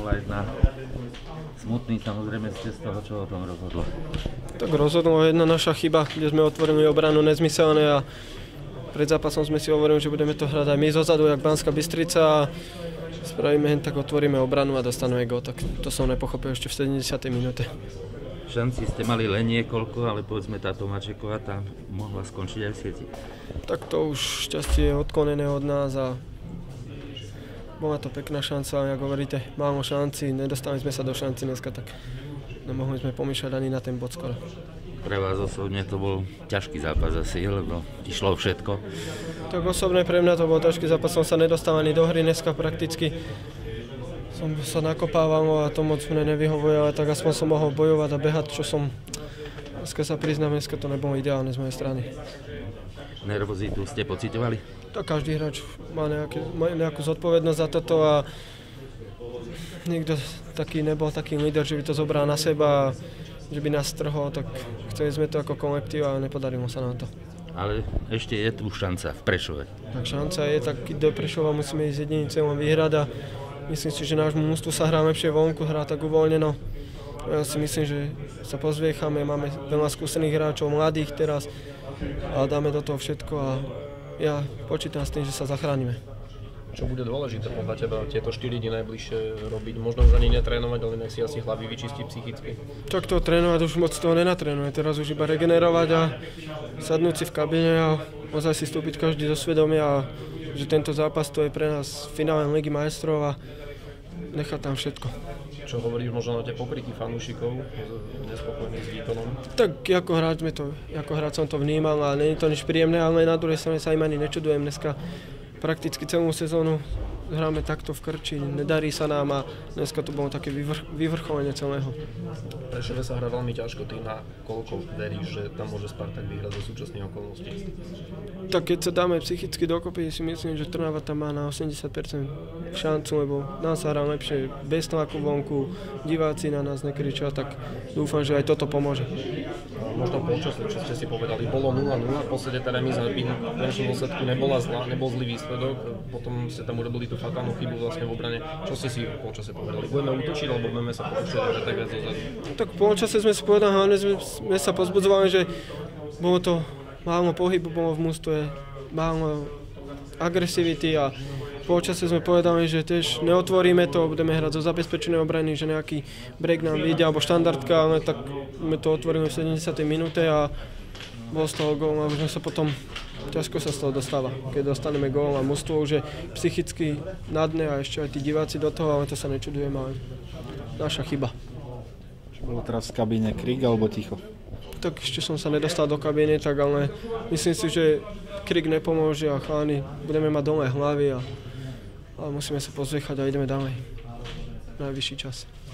0-1. Smutný samozrejme ste z toho, čo o tom rozhodlo. Tak rozhodla jedna naša chyba, kde sme otvorili obranu nezmyselne a pred zápasom sme si hovorili, že budeme to hrať aj my zozadu, jak Banská Bystrica a spravíme hen, tak otvoríme obranu a dostaneme gól. Tak to som nepochopil ešte v 70. minúte. Šanci ste mali len niekoľko, ale povedzme tá Tomáčeková tam mohla skončiť aj v sieti. Tak to už šťastie je odklonené od nás a bola to pekná šanca, ako hovoríte, málo šanci, nedostali sme sa do šanci dneska, tak nemohli sme pomýšľať ani na ten bod skoro. Pre vás osobne to bol ťažký zápas asi, lebo išlo všetko. Tak osobne pre mňa to bol ťažký zápas, som sa nedostal ani do hry dneska prakticky. Som sa nakopával a to moc mne nevyhovuje, ale tak aspoň som mohol bojovať a behať, čo som... Dneska sa priznám, dneska to nebolo ideálne z mojej strany. Nervozitu ste pocitovali? Tak každý hráč má nejakú zodpovednosť za toto a nikto nebol taký líder, že by to zobral na seba, že by nás strhol, tak chceli sme to ako kolektív a nepodarilo sa nám to. Ale ešte je tu šanca v Prešove. Tak šanca je, tak do Prešova musíme ísť jediným cieľom vyhrať a myslím si, že nášmu mústvu sa hrá lepšie vonku, hrá tak uvoľneno. Ja si myslím, že sa pozviechame, máme veľa skúsených hráčov, mladých teraz a dáme do toho všetko a ja počítam s tým, že sa zachránime. Čo bude dôležité podľa teba tieto 4 dni najbližšie robiť? Možno už ani netrénovať, ale nech si asi hlavy vyčistiť psychicky. Tak to trénovať už moc toho nenatrénuje, teraz už iba regenerovať a sadnúť si v kabine a ozaj si vstúpiť každý do svedomia a že tento zápas to je pre nás finále Ligy majstrov a nechať tam všetko. Čo hovoríš možno na tie pokrytí fanúšikov, nespokojní s výkonom? Tak ako hráč som to vnímal a nie je to nič príjemné, ale na druhej strane sa im ani nečudujem. Dneska prakticky celú sezónu hráme takto v krči, nedarí sa nám a dneska to bolo také vyvrcholenie celého. Prešove sa hrá veľmi ťažko, ty na koľko veríš, že tam môže Spartak vyhrať zo súčasných okolností? Tak keď sa dáme psychicky dokopy, si myslím, že Trnava tam má na 80% šancu, lebo nám sa hrá lepšie bez tlaku vonku, diváci na nás nekričia, tak dúfam, že aj toto pomôže. Možno polčasu, čo ste si povedali, bolo 0-0, v podstate tá remíza v konečnom dôsledku nebola zlá, nebol zlý výsledok, potom ste tam urobili tú fatálnu chybu vlastne v obrane. Čo ste si v polčase povedali? Budeme útočiť, alebo budeme sa pokúšať hrať tak viac dozadu? Tak v polčase sme si povedali, hlavne sme sa pozbudzovali, že bolo to málo pohybu, bolo v mústve, málo agresivity a v polčase sme povedali, že tiež neotvoríme to, budeme hrať zo zabezpečenej obrany, že nejaký break nám vyjde alebo štandardka, ale tak sme to otvorili v 70. minúte a bol z toho gól a už sme sa potom ťažko sa z toho dostáva, keď dostaneme gól a mužstvo už je psychicky na dne a ešte aj tí diváci do toho, ale to sa nečudujem, ale naša chyba. Čo bolo teraz v kabíne, krik alebo ticho? Tak ešte som sa nedostal do kabíny, tak ale myslím si, že krik nepomôže a chalani budeme mať dole hlavy a musíme sa pozviechať a ideme ďalej. Najvyšší čas.